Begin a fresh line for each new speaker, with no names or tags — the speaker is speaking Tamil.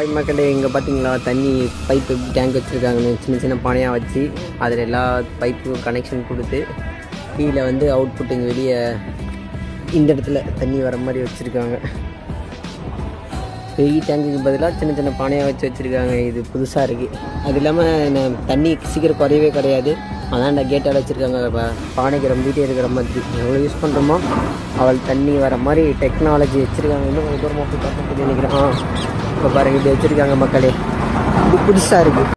மக்களே இங்கே பார்த்தீங்களா தண்ணி பைப்பு டேங்க் வச்சுருக்காங்கன்னு சின்ன சின்ன பானையாக வச்சு அதில் எல்லா பைப்பு கனெக்ஷன் கொடுத்து கீழே வந்து அவுட்புட்டுங்க வெளியே இந்த இடத்துல தண்ணி வர மாதிரி வச்சுருக்காங்க. பெரிய டேங்குக்கு பதிலாக சின்ன சின்ன பானையாக வச்சுருக்காங்க. இது புதுசாக இருக்குது. அது இல்லாமல் தண்ணி சீக்கிரம் குறையவே கிடையாது. அதான்டா கேட்டால் வச்சுருக்காங்க. பானைக்கு ரொம்பிகிட்டே இருக்கிற மாதிரி எவ்வளோ யூஸ் பண்ணுறோமோ அவள் தண்ணி வர மாதிரி டெக்னாலஜி வச்சுருக்காங்க. இன்னும் கொஞ்சம் தூரமாக போய் பார்க்க நினைக்கிறேன். இப்போ பாருங்கள் இப்படி வச்சுருக்காங்க மக்களே. இது புதுசாக இருக்குது.